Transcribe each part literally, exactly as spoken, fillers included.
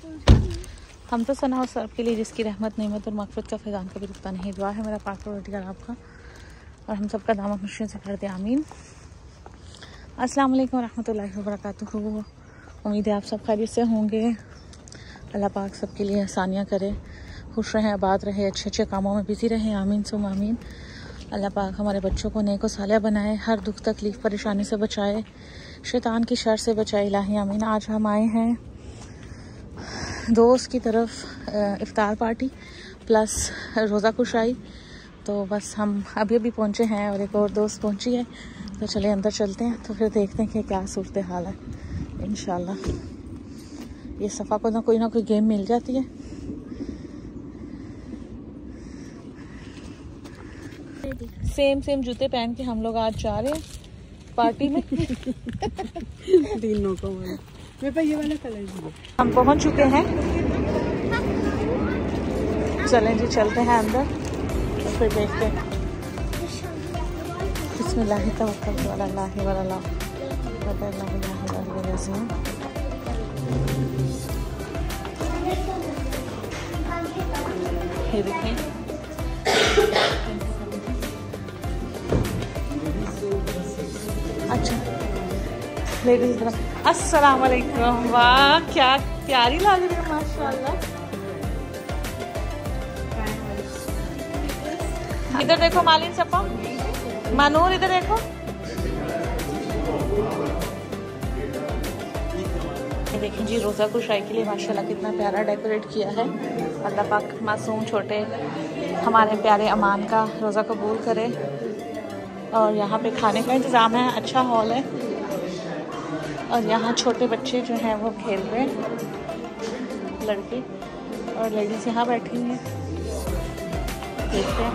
हम तो सना और सर्फ के लिए जिसकी रहमत नेमत और मग़फ़िरत का फैज़ान कभी रुकता नहीं। दुआ है मेरा पाक परवरदिगार आपका और हम सबका दामन खुशियों से कर दे, आमीन। अस्सलाम वालेकुम रहमतुल्लाहि व बरकातुहू। उम्मीद है आप सब खैरियत से होंगे। अल्लाह पाक सबके लिए आसानियाँ करे, खुश रहें, आबाद रहे, अच्छे अच्छे कामों में बिजी रहें, आमीन सुम आमीन। अल्लाह पाक हमारे बच्चों को नेक व सालिह बनाए, हर दुख तकलीफ़ परेशानी से बचाए, शैतान की शर से बचाए, इलाही आमीन। आज हम आए हैं दोस्त की तरफ इफ्तार पार्टी प्लस रोज़ा कुशाई, तो बस हम अभी अभी पहुँचे हैं और एक और दोस्त पहुँची है, तो चले अंदर चलते हैं, तो फिर देखते हैं कि क्या सूरत हाल है। इंशाल्लाह ये सफ़ा को ना कोई ना कोई गेम मिल जाती है। सेम सेम जूते पहन के हम लोग आज जा रहे हैं पार्टी में। तीनों को मेरे पास ये वाला कलर है। हम पहुंच चुके हैं, चलें जी चलते हैं अंदर, तो फिर देखते हैं। बिस्मिल्लाह तवक्कल अल्लाह वल्लाह ये देखें, अच्छा लेडीज अस्सलाम वालेकुम। वाह क्या प्यारी लग रही है माशाल्लाह। इधर देखो मालिन सपा, मानूर इधर देखो। देखें जी रोज़ा कुशाई के लिए माशाल्लाह कितना प्यारा डेकोरेट किया है। अल्लाह पाक मासूम छोटे हमारे प्यारे अमान का रोज़ा कबूल करे। और यहाँ पे खाने का इंतज़ाम है, अच्छा हॉल है, और यहाँ छोटे बच्चे जो हैं वो खेल रहे हैं, लड़के और लेडीज़ यहाँ बैठी हैं। देखते हैं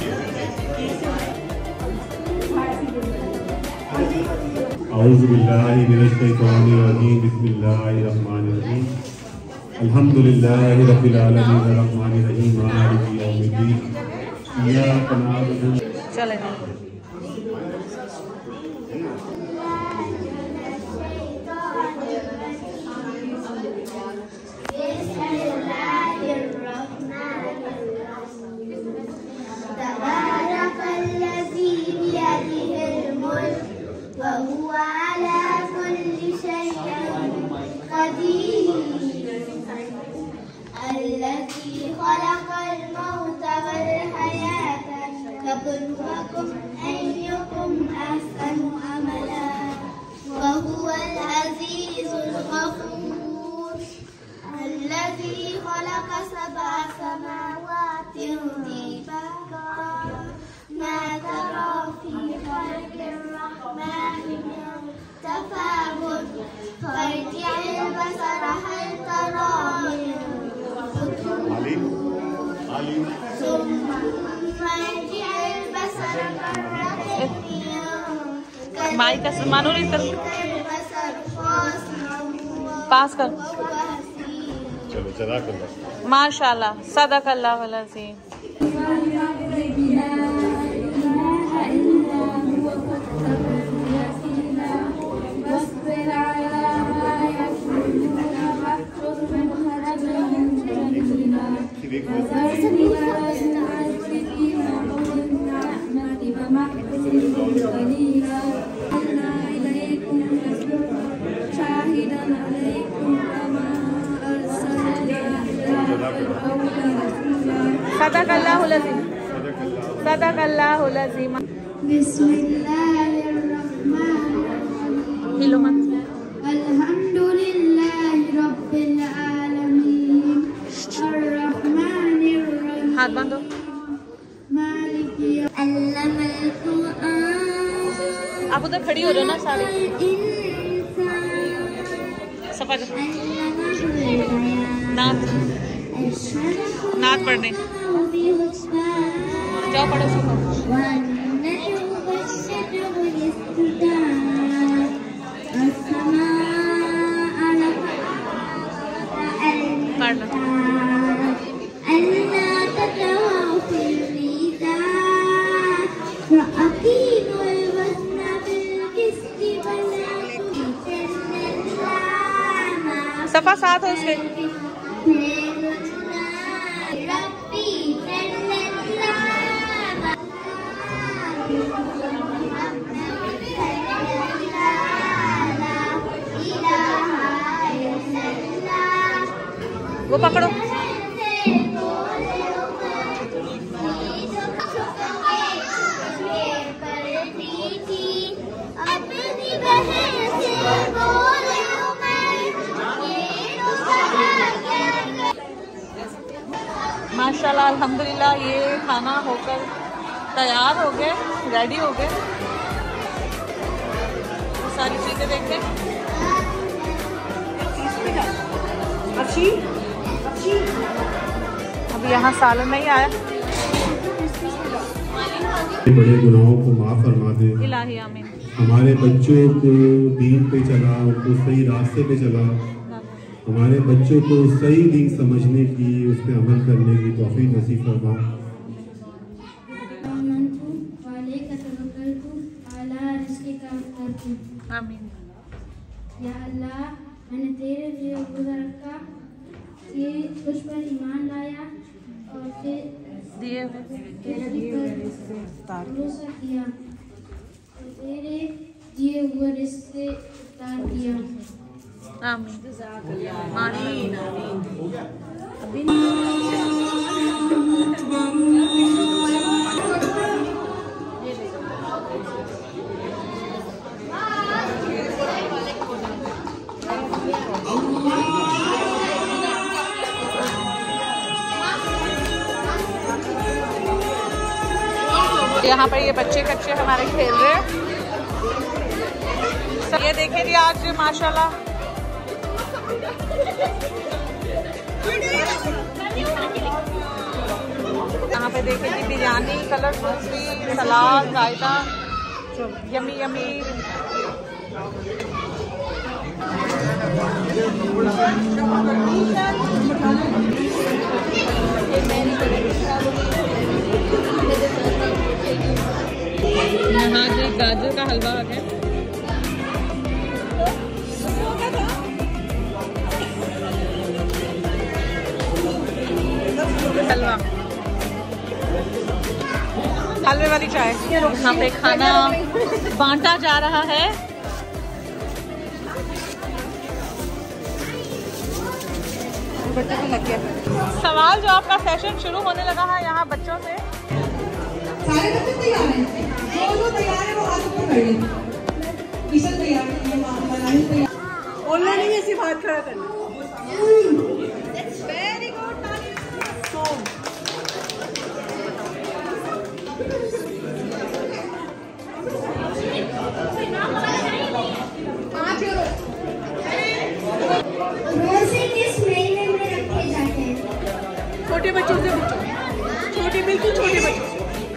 औज़ु बिल्लाहि मिनश शैतानिर रजीम, बिस्मिल्लाहिर रहमानिर रहीम, अल्हम्दुलिल्लाहि रब्बिल आलमीन, अर्रहमानिर रहीम, मालिकि यौमिद्दीन, इय्याका नअबुदु। चलें ليبلوكم أيكم أحسن عملا وهو العزيز الغفور الذي خلق سبع سماوات طباقا ما ترى في خلق الرحمن من تفاوت فارجع البصر هل ترى من فطور ثم ارجع البصر كرتين माई का मानो इधर पास कर। चलो चला कर माशाल्लाह सदक़ल्लाह वल अज़ीम। सदक़ल्लाहुल अज़ीम, सदक़ल्लाहुल अज़ीम। बिस्मिल्लाहिर्रहमानिर्रहीम, हिलो मत। अल्हम्दुलिल्लाहि रब्बिल आलमीन, अर्रहमानिर्रहीम, हाथ बांधो। मालिकी अल्लमल कुरआन। आप उधर खड़ी हो रहे हो ना सारे। सफा कर। नात नात पढ़ने जाओ, पढ़ो सुनो। पढ़ लो। सफा साथ हो उसके। वो पकड़ो। माशाल्लाह अल्हम्दुलिल्लाह ये खाना होकर तैयार हो गए, रेडी हो गए। सारी चीजें देखें। अभी यहाँ सालन नहीं आया। बड़े गुनाहों को माफ फरमा दे इलाही आमीन। हमारे बच्चों को दीन पे चला, उनको सही रास्ते पे चला, हमारे बच्चों को सही दीन समझने की, उस पर अमल करने की तौफीक नसीब फरमा। आमीन। या अल्लाह, मैंने तेरे लिए गुज़र रखा कि तुझ पर ईमान लाया और फिर दिए भरोसा किया और तेरे दिए हुए रिश्ते इफ्तार किया। आमीन आमीन। यहाँ पर ये बच्चे कच्चे हमारे खेल रहे हैं। ये देखें जी आज माशाल्लाह यहाँ पे देखें जी बिरयानी, कलरफुल सी सलाद, रायता, यमी यमी। यहाँ जी गाजर का हलवा आ गया। हलवा, हलवे वाली चाय। यहाँ पे खाना बांटा जा रहा है। सवाल जवाब का सेशन शुरू होने लगा है यहाँ बच्चों से। सारे बच्चे तैयार हैं, जो जो तैयार है वो हाथ ऊपर कर लें। किशन तैयार है, ये बनाने तैयार। ऑनलाइन ही ऐसी बात खड़ा करना। वेरी गुड नानी। रोज़े किस महीने में रखे जाते हैं? छोटे बच्चों से पूछो, छोटे बिल्कुल छोटे बच्चों।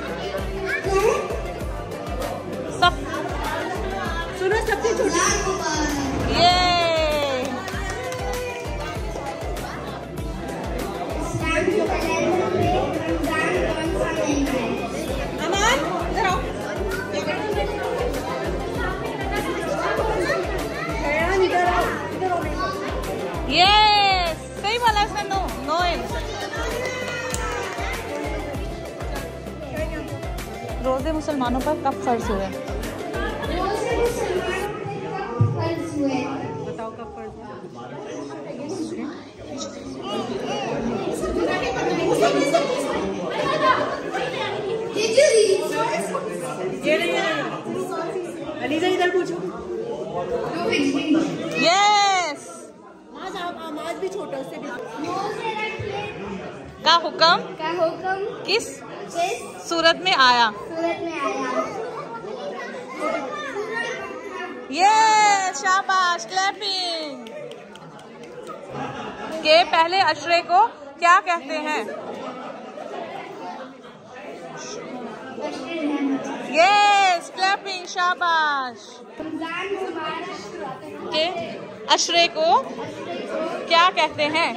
सब सुनो, सबसे छोटे। ये इस्लाम के कैलेंडर में रमजान कौन सा महीना है? अमान इधर आओ। अयान इधर आओ, इधर आओ। ये सही बोला इसने। No Noel. रोजे मुसलमानों पर कब फर्ज हुए? रोज़े मुसलमानों पे कब फर्ज हुए? बताओ कब फर्ज हुआ? ये नहीं है। अलीजा इधर पूछो। यस। आज आमाज भी छोटा, उससे भी। रोज़े रखने का हुक्म का हुक्म किस किस सूरत में आया? सूरत में आया? ये शाबाश, क्लैपिंग। के पहले अशरे को क्या कहते हैं? यस, क्लैपिंग, शाबाश। रमजान मुबारक के अशरे को क्या कहते हैं?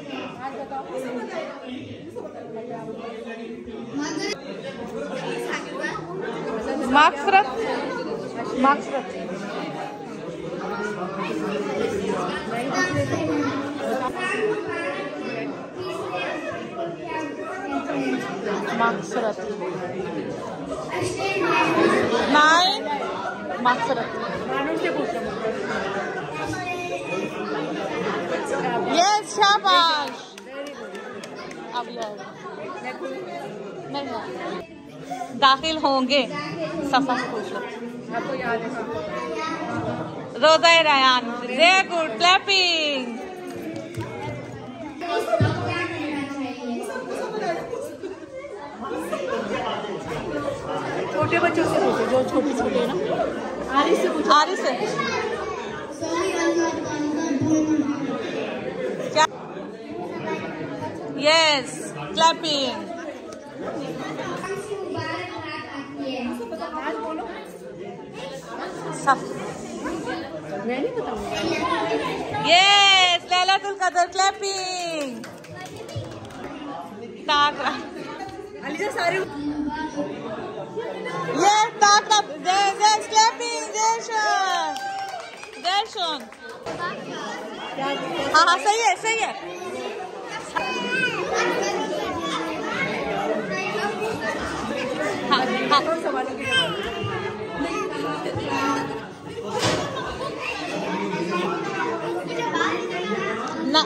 मागफरत, मागफरत। मगफिरत नाइन मगफिरत यस शाबाश अब नहीं दाखिल होंगे सफा से पूछ लो आपको याद है रोज़ा रयान वेरी गुड क्लैपिंग छोटे बच्चों से पूछो जो छोटे छोटे है ना आरिस से पूछो आरिस से क्या यस क्लैपिंग मैं नहीं बताऊंगा यस लैलातुल कदर क्लैपिंग ताकरा अलीजा सारे ये ताकरा यस क्लैपिंग जयशन जयशन हाँ हाँ सही है सही है हाँ हाँ ना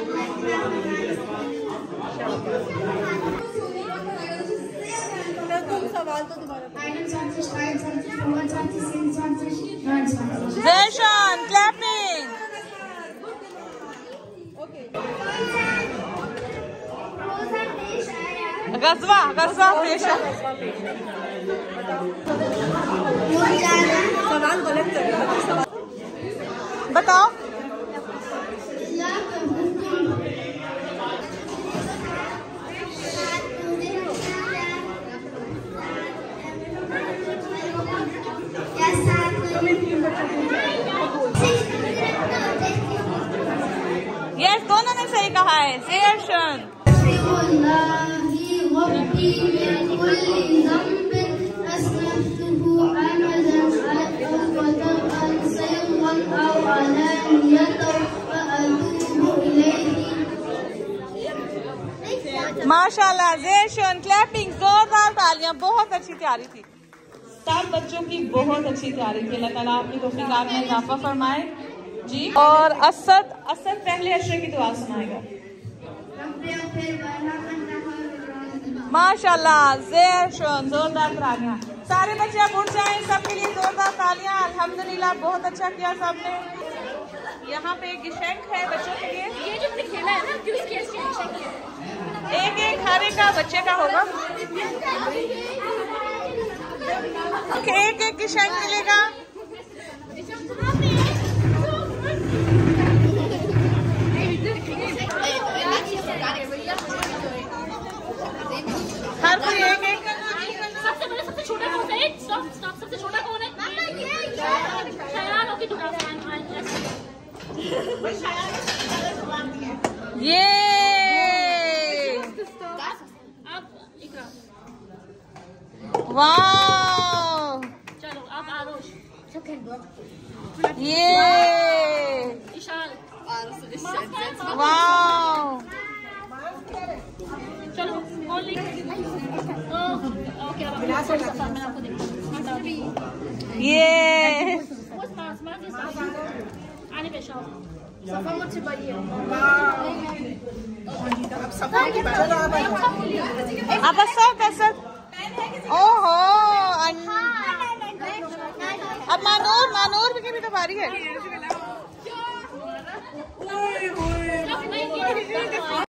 सवाल तो दोबारा जयशन क्लैपिंग गजवा गजवा पेशा सवाल गलत कर रहे हो बताओ यस दोनों ने सही कहा है जयशन माशाल्लाह जयशन क्लैपिंग जोरदार तालियां बहुत अच्छी तैयारी थी सब बच्चों की बहुत अच्छी तैयारी थी अल्लाह ताला आपकी तौफीकात में इजाफा फरमाए जी और असद असद पहले अशरे की दुआ सुनाएगा माशाल्लाह जयशन जोरदार तालियां सारे बच्चे अब उठ जाएं सबके लिए जोरदार तालियां अल्हम्दुलिल्लाह बहुत अच्छा किया सबने यहाँ पे एक गिशेंक है बच्चों के लिए ये जो खेला है ना उसकी एक एक हर एक का बच्चे का होगा एक एक गिशेंक मिलेगा हर कोई एक एक सबसे बड़ा सबसे छोटा कौन है स्टॉप स्टॉप सबसे छोटा कौन है शयान ओके टू ये वाह चलो अब आरोश ये वाह चलो ये आने पे सफा मुझसे बड़ी है अब असद असद ओहो अब मानूर मानूर की भी तो बारी है